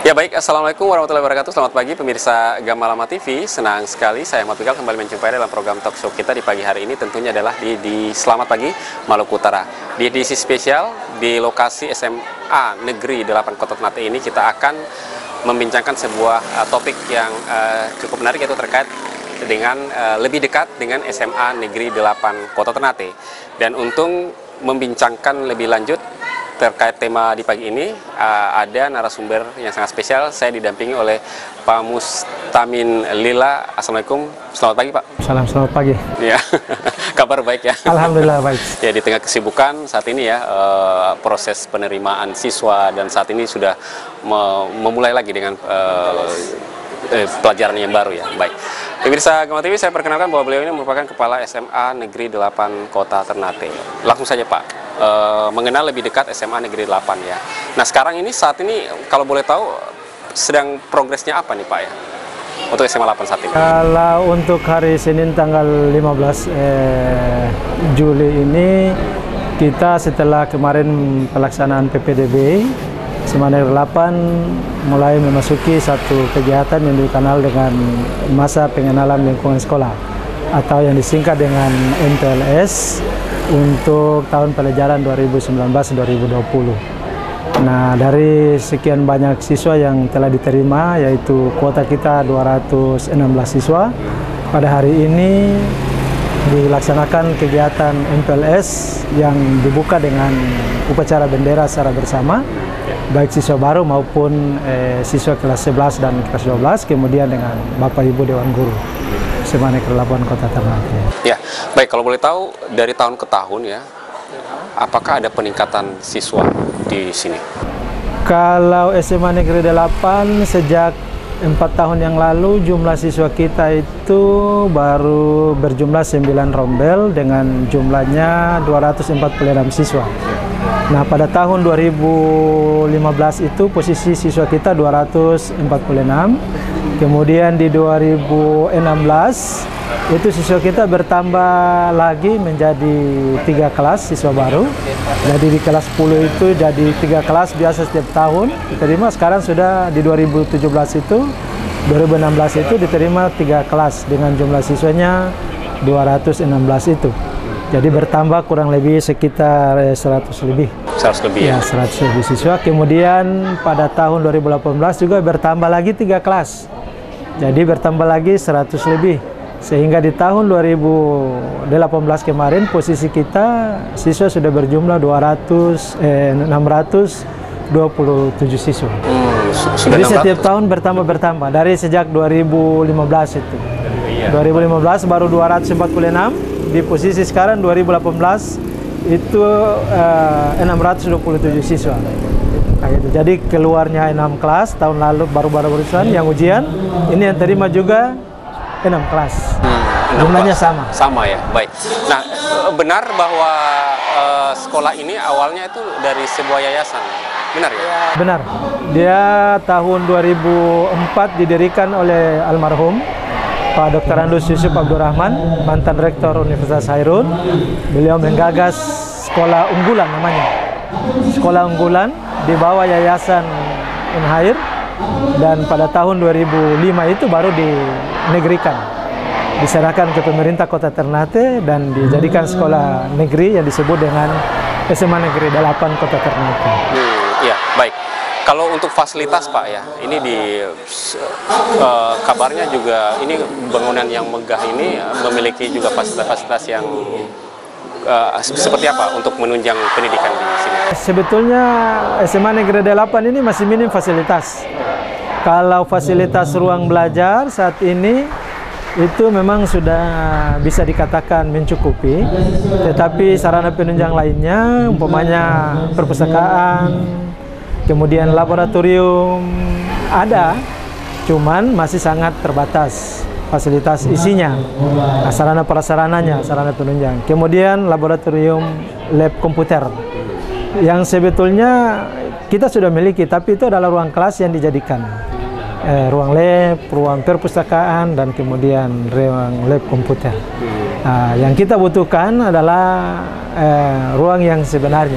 Ya baik, Assalamualaikum warahmatullahi wabarakatuh. Selamat pagi pemirsa Gamalama TV. Senang sekali saya Ahmad Fikal kembali menjumpai dalam program talk show kita di pagi hari ini. Tentunya adalah di Selamat Pagi Maluku Utara. Di edisi spesial di lokasi SMA Negeri 8 Kota Ternate ini kita akan membincangkan sebuah topik yang cukup menarik, yaitu terkait dengan lebih dekat dengan SMA Negeri 8 Kota Ternate. Dan untuk membincangkan lebih lanjut terkait tema di pagi ini, ada narasumber yang sangat spesial. Saya didampingi oleh Pak Mustamin Lila. Assalamualaikum, selamat pagi Pak. Salam, selamat pagi. Ya, kabar baik ya? Alhamdulillah baik. Ya, di tengah kesibukan saat ini ya, proses penerimaan siswa dan saat ini sudah memulai lagi dengan pelajaran yang baru ya. Baik, pemirsa Gamalama TV, saya perkenalkan bahwa beliau ini merupakan Kepala SMA Negeri 8 Kota Ternate. Langsung saja Pak, mengenal lebih dekat SMA Negeri 8 ya. Nah sekarang ini, saat ini kalau boleh tahu sedang progresnya apa nih Pak ya, untuk SMA 8 saat ini? Kalau untuk hari Senin tanggal 15 Juli ini, kita setelah kemarin pelaksanaan PPDB, SMA Negeri 8 mulai memasuki satu kegiatan yang dikenal dengan masa pengenalan lingkungan sekolah atau yang disingkat dengan MPLS untuk tahun pelajaran 2019-2020. Nah, dari sekian banyak siswa yang telah diterima, yaitu kuota kita 216 siswa, pada hari ini dilaksanakan kegiatan MPLS yang dibuka dengan upacara bendera secara bersama, baik siswa baru maupun siswa kelas 11 dan kelas 12, kemudian dengan Bapak Ibu Dewan Guru SMA Negeri 8 Kota Ternate. Ya, baik, kalau boleh tahu dari tahun ke tahun ya, apakah ada peningkatan siswa di sini? Kalau SMA Negeri 8 sejak 4 tahun yang lalu jumlah siswa kita itu baru berjumlah 9 rombel dengan jumlahnya 246 siswa. Nah, pada tahun 2015 itu posisi siswa kita 246. Kemudian di 2016 itu siswa kita bertambah lagi menjadi 3 kelas siswa baru. Jadi di kelas 10 itu jadi 3 kelas biasa setiap tahun diterima. Sekarang sudah di 2017 itu, 2016 itu diterima 3 kelas dengan jumlah siswanya 216 itu. Jadi bertambah kurang lebih sekitar 100 lebih. 100 lebih ya? 100 lebih siswa. Kemudian pada tahun 2018 juga bertambah lagi 3 kelas. Jadi bertambah lagi 100 lebih. Sehingga di tahun 2018 kemarin posisi kita siswa sudah berjumlah 627 siswa. Jadi setiap tahun bertambah dari sejak 2015 itu. 2015 baru 246. Di posisi sekarang 2018 itu 627 siswa. Nah, gitu. Jadi keluarnya 6 kelas tahun lalu baru-baru yang ujian, ini yang terima juga 6 kelas. Jumlahnya sama. Sama ya, baik. Nah, benar bahwa sekolah ini awalnya itu dari sebuah yayasan, benar ya? Benar. Dia tahun 2004 didirikan oleh almarhum Pak Dr. Andus Yusuf Abdurrahman, mantan Rektor Universitas Hairun. Beliau menggagas sekolah unggulan namanya. Sekolah unggulan di bawah Yayasan Unhair, dan pada tahun 2005 itu baru dinegerikan. Diserahkan ke pemerintah Kota Ternate dan dijadikan sekolah negeri yang disebut dengan SMA Negeri 8 Kota Ternate. Iya, baik. Kalau untuk fasilitas Pak ya, ini kabarnya juga ini bangunan yang megah ini memiliki juga fasilitas-fasilitas yang seperti apa untuk menunjang pendidikan di sini? Sebetulnya SMA Negeri 8 ini masih minim fasilitas. Kalau fasilitas ruang belajar saat ini itu memang sudah bisa dikatakan mencukupi, tetapi sarana penunjang lainnya, umpamanya perpustakaan, kemudian laboratorium ada, cuman masih sangat terbatas fasilitas isinya, sarana prasarananya, sarana penunjang. Kemudian laboratorium lab komputer yang sebetulnya kita sudah miliki, tapi itu adalah ruang kelas yang dijadikan ruang lab, ruang perpustakaan, dan kemudian ruang lab komputer. Nah, yang kita butuhkan adalah ruang yang sebenarnya.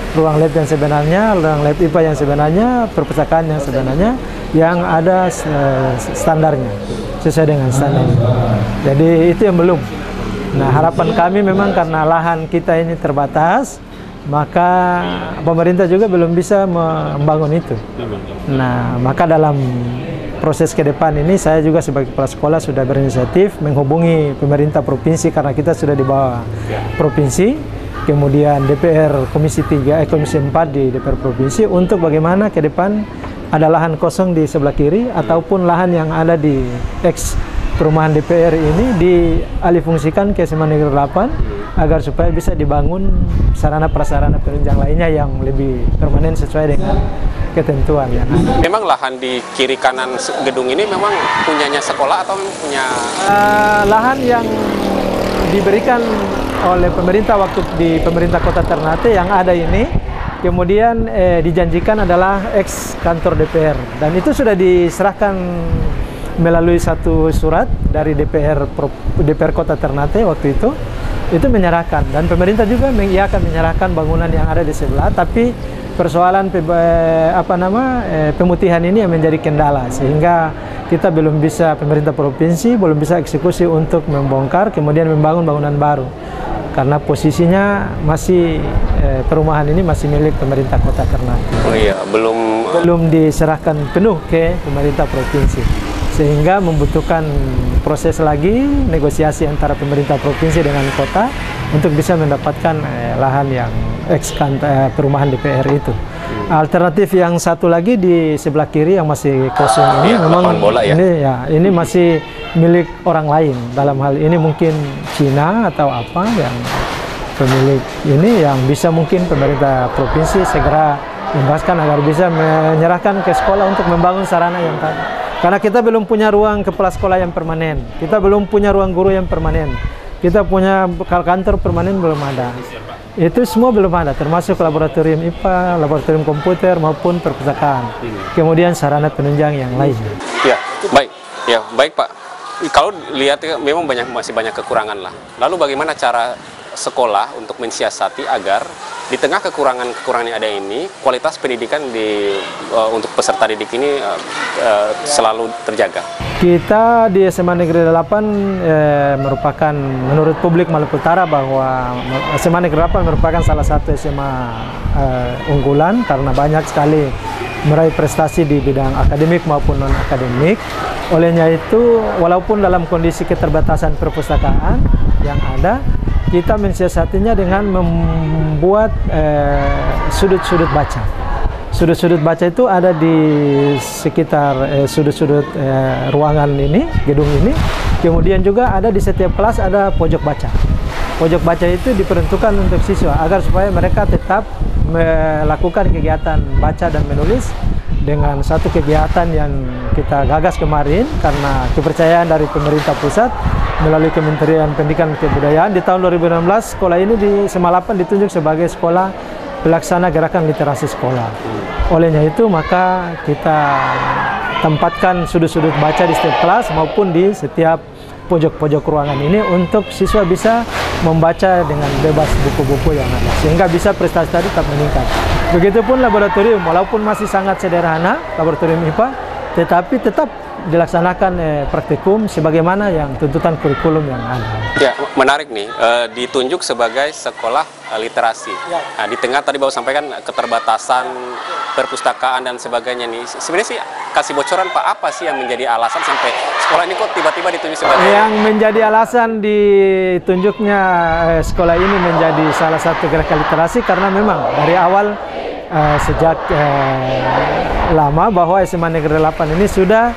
ruang lab yang sebenarnya, ruang lab IPA yang sebenarnya, perpustakaan yang sebenarnya, yang ada standarnya, sesuai dengan standar. Jadi itu yang belum. Nah, harapan kami memang karena lahan kita ini terbatas, maka pemerintah juga belum bisa membangun itu. Nah, maka dalam proses ke depan ini saya juga sebagai kepala sekolah sudah berinisiatif menghubungi pemerintah provinsi karena kita sudah di bawah provinsi, kemudian DPR Komisi 4 di DPR provinsi untuk bagaimana ke depan ada lahan kosong di sebelah kiri ataupun lahan yang ada di ex perumahan DPR ini dialihfungsikan ke SMA Negeri 8 agar supaya bisa dibangun sarana prasarana penunjang lainnya yang lebih permanen sesuai dengan ketentuan yang ada. Memang lahan di kiri kanan gedung ini memang punyanya sekolah atau punya lahan yang diberikan oleh pemerintah waktu di pemerintah Kota Ternate yang ada ini, kemudian dijanjikan adalah ex kantor DPR dan itu sudah diserahkan melalui satu surat dari DPR Kota Ternate waktu itu menyerahkan, dan pemerintah juga mengiyakan menyerahkan bangunan yang ada di sebelah, tapi persoalan pemutihan ini yang menjadi kendala sehingga kita belum bisa, pemerintah provinsi belum bisa eksekusi untuk membongkar kemudian membangun bangunan baru karena posisinya masih perumahan ini masih milik pemerintah Kota Ternate. Oh iya, belum diserahkan penuh ke pemerintah provinsi, sehingga membutuhkan proses lagi negosiasi antara pemerintah provinsi dengan kota untuk bisa mendapatkan lahan yang ex perumahan DPR itu. Alternatif yang satu lagi di sebelah kiri yang masih kosong ini memang bola, ya? Ini masih milik orang lain. Dalam hal ini mungkin Cina atau apa yang pemilik ini yang bisa mungkin pemerintah provinsi segera imbaskan agar bisa menyerahkan ke sekolah untuk membangun sarana yang tadi. Karena kita belum punya ruang kepala sekolah yang permanen, kita belum punya ruang guru yang permanen, kita punya kantor permanen belum ada. Itu semua belum ada, termasuk laboratorium IPA, laboratorium komputer maupun perpustakaan. Kemudian sarana penunjang yang lainnya. Ya, baik Pak. Kalau lihat memang masih banyak kekurangan lah. Lalu bagaimana cara sekolah untuk mensiasati agar di tengah kekurangan yang ada ini, kualitas pendidikan untuk peserta didik ini selalu terjaga? Kita di SMA Negeri 8 merupakan, menurut publik Maluku Utara, bahwa SMA Negeri 8 merupakan salah satu SMA unggulan karena banyak sekali meraih prestasi di bidang akademik maupun non-akademik. Olehnya itu, walaupun dalam kondisi keterbatasan perpustakaan yang ada, kita mensiasatinya dengan membuat sudut-sudut baca. Sudut-sudut baca itu ada di sekitar sudut-sudut ruangan ini, gedung ini. Kemudian juga ada di setiap kelas ada pojok baca. Pojok baca itu diperuntukkan untuk siswa agar supaya mereka tetap melakukan kegiatan baca dan menulis dengan satu kegiatan yang kita gagas kemarin karena kepercayaan dari pemerintah pusat melalui Kementerian Pendidikan dan Kebudayaan. Di tahun 2016 sekolah ini di SMA 8 ditunjuk sebagai sekolah pelaksana gerakan literasi sekolah. Olehnya itu maka kita tempatkan sudut-sudut baca di setiap kelas maupun di setiap pojok-pojok ruangan ini untuk siswa bisa membaca dengan bebas buku-buku yang ada sehingga bisa prestasi tadi tetap meningkat. Begitupun laboratorium, walaupun masih sangat sederhana laboratorium IPA, tetapi tetap dilaksanakan praktikum sebagaimana yang tuntutan kurikulum yang ada. Ya, menarik nih, ditunjuk sebagai sekolah literasi. Ya. Nah, di tengah tadi baru sampaikan keterbatasan perpustakaan dan sebagainya nih. Sebenarnya sih kasih bocoran Pak, apa sih yang menjadi alasan sampai sekolah ini kok tiba-tiba ditunjuk sebagai... Yang menjadi alasan ditunjuknya sekolah ini menjadi salah satu gerakan literasi karena memang dari awal sejak lama bahwa SMA Negeri 8 ini sudah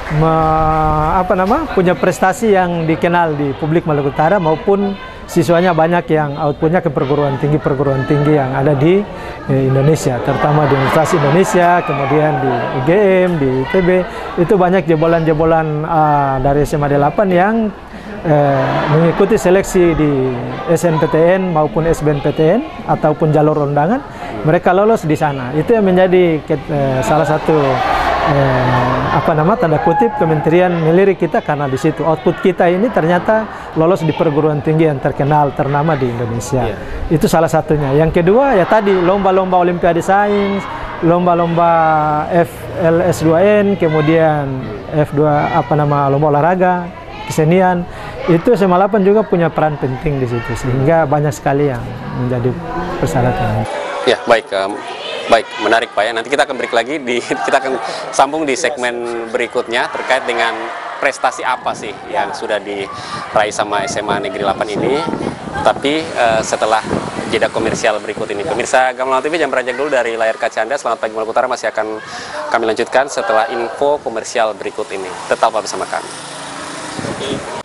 punya prestasi yang dikenal di publik Maluku Utara maupun siswanya banyak yang outputnya ke perguruan tinggi yang ada di Indonesia, terutama di Universitas Indonesia, kemudian di UGM, di ITB. Itu banyak jebolan-jebolan dari SMA 8 yang mengikuti seleksi di SNPTN maupun SBMPTN ataupun jalur undangan, mereka lolos di sana. Itu yang menjadi salah satu tanda kutip kementerian melirik kita karena di situ output kita ini ternyata lolos di perguruan tinggi yang terkenal ternama di Indonesia. Iya. Itu salah satunya. Yang kedua ya tadi lomba-lomba Olimpiade Sains, lomba-lomba FLS2N, kemudian F2 lomba olahraga, kesenian. Itu SMA 8 juga punya peran penting di situ, sehingga banyak sekali yang menjadi persyaratan. Ya, baik. Baik, menarik Pak ya. Nanti kita akan break lagi, kita akan sambung di segmen berikutnya terkait dengan prestasi apa sih yang sudah diraih sama SMA Negeri 8 ini. Tapi setelah jeda komersial berikut ini. Pemirsa Gamelan TV, jangan beranjak dulu dari layar kaca Anda. Selamat pagi Maluku Utara masih akan kami lanjutkan setelah info komersial berikut ini. Tetaplah bersama kami.